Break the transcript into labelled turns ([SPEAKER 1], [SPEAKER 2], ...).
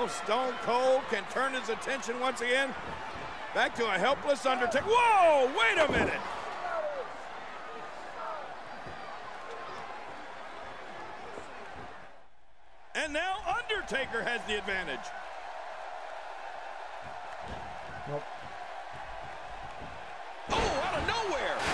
[SPEAKER 1] now Stone Cold can turn his attention once again back to a helpless Undertaker. Whoa, wait a minute. And now Undertaker has the advantage.
[SPEAKER 2] Nope.
[SPEAKER 1] Oh, out of nowhere.